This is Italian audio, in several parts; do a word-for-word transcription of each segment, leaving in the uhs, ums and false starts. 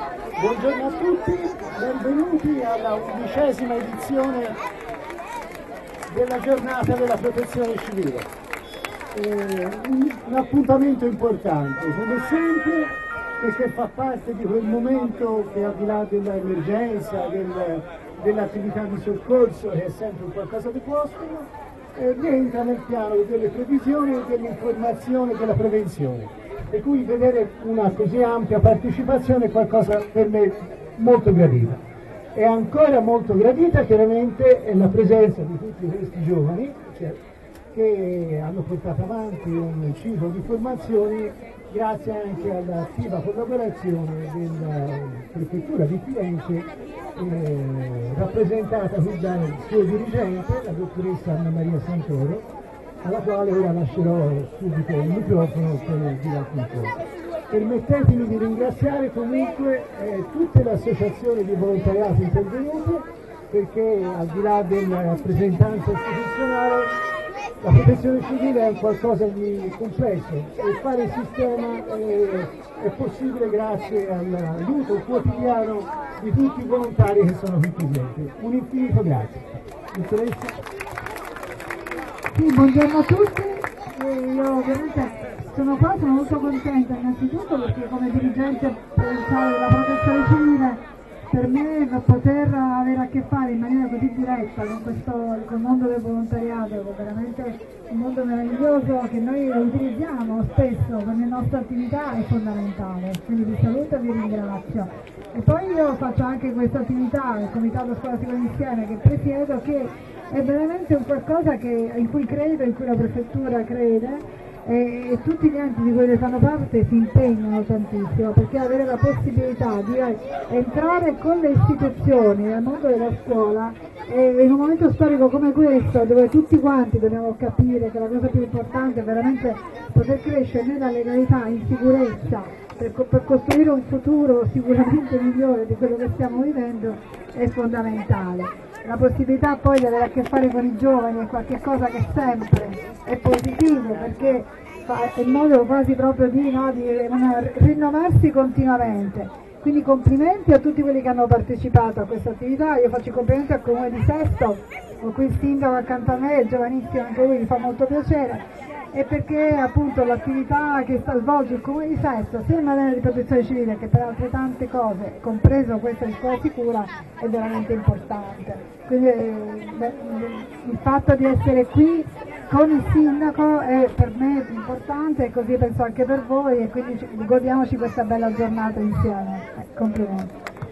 Buongiorno a tutti, benvenuti alla undicesima edizione della giornata della protezione civile. Eh, un, un appuntamento importante, come sempre, perché fa parte di quel momento che al di là dell'emergenza, del, dell'attività di soccorso, che è sempre qualcosa di prossimo, eh, rientra nel piano delle previsioni e dell'informazione e della prevenzione. Per cui vedere una così ampia partecipazione è qualcosa per me molto gradita. E ancora molto gradita chiaramente è la presenza di tutti questi giovani cioè, che hanno portato avanti un ciclo di formazioni grazie anche all'attiva collaborazione della Prefettura di Firenze eh, rappresentata qui dal suo dirigente, la dottoressa Anna Maria Santoro, alla quale ora lascerò subito il microfono per dire alcune cose. Permettetemi di ringraziare comunque eh, tutte le associazioni di volontariato intervenute, perché al di là della rappresentanza istituzionale la protezione civile è qualcosa di complesso e fare il sistema eh, è possibile grazie all'aiuto quotidiano di tutti i volontari che sono qui presenti. Un infinito grazie. Dottoressa? Sì, buongiorno a tutti, e io ovviamente sono qua, sono molto contenta innanzitutto perché come dirigente provinciale della protezione civile per me poter avere a che fare in maniera così diretta con questo con il mondo del volontariato, che è veramente un mondo meraviglioso che noi utilizziamo spesso per le nostre attività, è fondamentale, quindi vi saluto e vi ringrazio. E poi io faccio anche questa attività, il Comitato Scolastico Insieme che presiedo, che è veramente un qualcosa che, in cui credo, in cui la Prefettura crede e, e tutti gli enti di cui ne fanno parte si impegnano tantissimo, perché avere la possibilità di entrare con le istituzioni nel mondo della scuola e in un momento storico come questo, dove tutti quanti dobbiamo capire che la cosa più importante è veramente poter crescere nella legalità, in sicurezza, per, per costruire un futuro sicuramente migliore di quello che stiamo vivendo, è fondamentale. La possibilità poi di avere a che fare con i giovani è qualcosa che sempre è positivo, perché è il modo quasi proprio di, no, di rinnovarsi continuamente. Quindi complimenti a tutti quelli che hanno partecipato a questa attività, io faccio i complimenti al Comune di Sesto, con cui il sindaco accanto a me, è giovanissimo anche lui, mi fa molto piacere, e perché appunto l'attività che sta svolgendo il Comune di Sesto, sia in materia di protezione civile che per altre tante cose, compreso questa di scuola sicura, è veramente importante. Quindi beh, il fatto di essere qui con il sindaco è per me importante e così penso anche per voi, e quindi godiamoci questa bella giornata insieme. Eh, complimenti.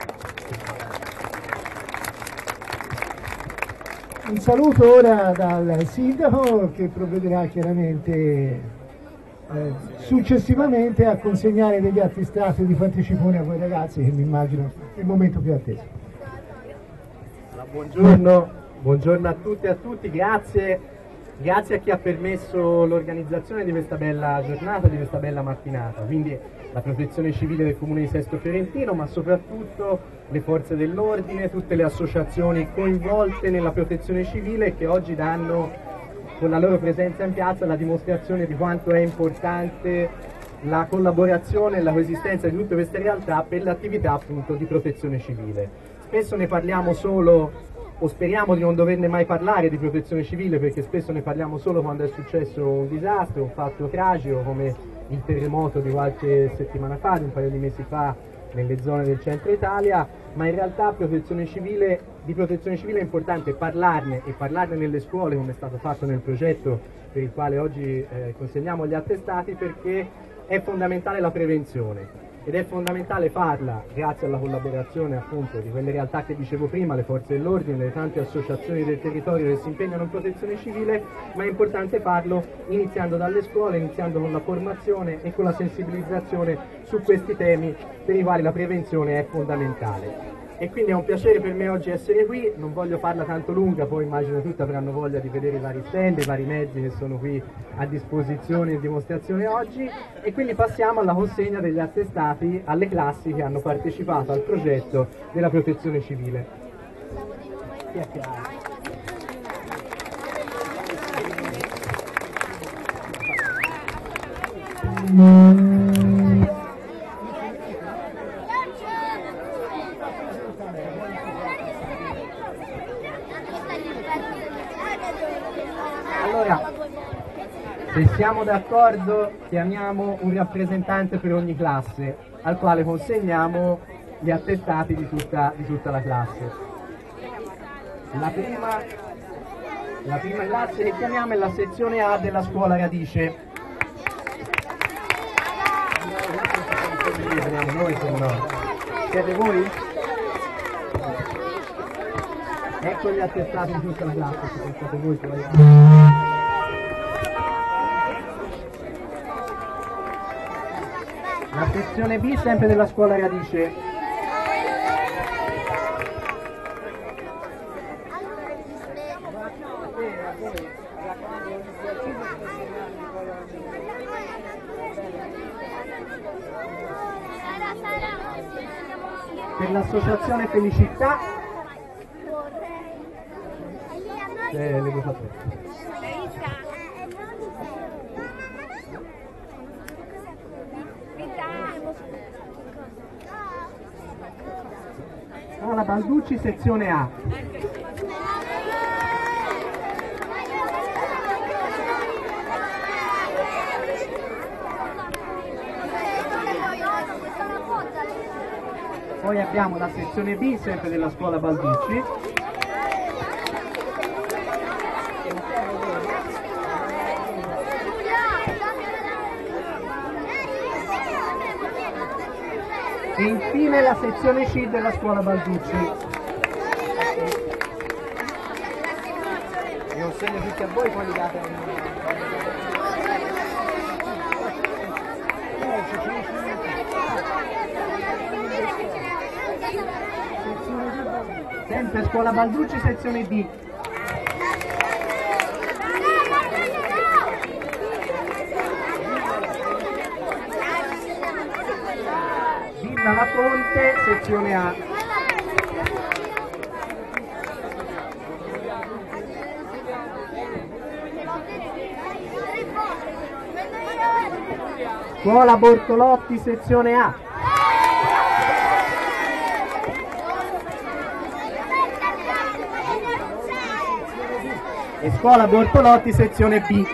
Un saluto ora dal sindaco che provvederà chiaramente eh, successivamente a consegnare degli attestati di partecipazione a voi ragazzi, che mi immagino il momento più atteso. Buongiorno, buongiorno a tutte e a tutti, grazie, grazie a chi ha permesso l'organizzazione di questa bella giornata, di questa bella mattinata, quindi la protezione civile del Comune di Sesto Fiorentino, ma soprattutto le forze dell'ordine, tutte le associazioni coinvolte nella protezione civile che oggi danno con la loro presenza in piazza la dimostrazione di quanto è importante la collaborazione e la coesistenza di tutte queste realtà per l'attività appunto di protezione civile. Spesso ne parliamo solo, o speriamo di non doverne mai parlare di protezione civile, perché spesso ne parliamo solo quando è successo un disastro, un fatto tragico come il terremoto di qualche settimana fa, di un paio di mesi fa nelle zone del centro Italia, ma in realtà protezione civile, di protezione civile è importante parlarne e parlarne nelle scuole, come è stato fatto nel progetto per il quale oggi eh, consegniamo gli attestati, perché è fondamentale la prevenzione. Ed è fondamentale farla grazie alla collaborazione appunto di quelle realtà che dicevo prima, le forze dell'ordine, le tante associazioni del territorio che si impegnano in protezione civile, ma è importante farlo iniziando dalle scuole, iniziando con la formazione e con la sensibilizzazione su questi temi per i quali la prevenzione è fondamentale. E quindi è un piacere per me oggi essere qui, non voglio farla tanto lunga, poi immagino tutti avranno voglia di vedere i vari stand, i vari mezzi che sono qui a disposizione in dimostrazione oggi, e quindi passiamo alla consegna degli attestati alle classi che hanno partecipato al progetto della protezione civile. Allora, se siamo d'accordo, chiamiamo un rappresentante per ogni classe, al quale consegniamo gli attestati di tutta, di tutta la classe. La prima, la prima classe che chiamiamo è la sezione A della scuola Radice. Veniamo noi, se no. Siete voi? Ecco gli attestati di tutta la classe, se pensate voi poi. La sezione B sempre della scuola Radice. Per l'associazione Felicità eh, le due fatte. Scuola Balducci, sezione A. Poi abbiamo la sezione B, sempre della scuola Balducci. E infine la sezione C della scuola Balducci. Io segno tutti a voi, poi li date a sempre scuola Balducci, sezione D. Villa La Fonte, sezione A. Scuola Bortolotti, sezione A. E scuola Bortolotti, sezione B.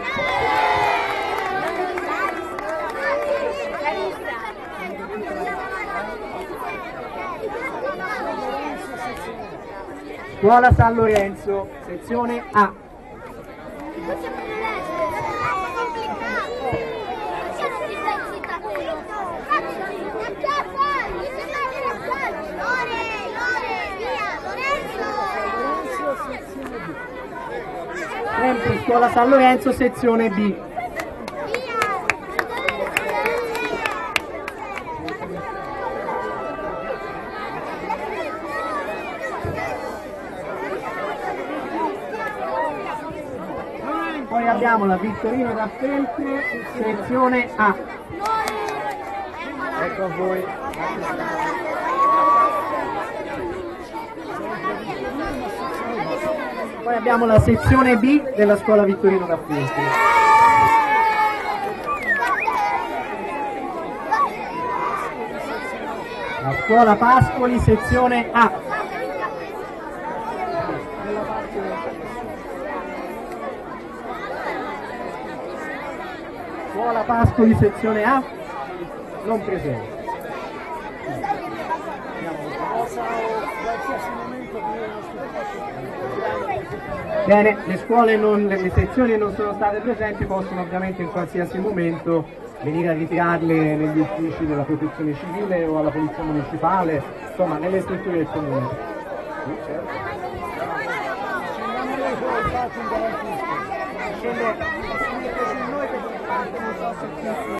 Scuola San Lorenzo, sezione A. Sempre scuola San Lorenzo, sezione B. Poi abbiamo la Vittorino da Feltre, sezione A. Ecco a voi. Poi abbiamo la sezione B della scuola Vittorino da Feltre. La scuola Pascoli, sezione A. Scuola Pascoli, sezione A, non presente. Bene, le scuole, non, le sezioni non sono state presenti, possono ovviamente in qualsiasi momento venire a ritirarle negli uffici della protezione civile o alla polizia municipale, insomma nelle strutture del comune. Scende.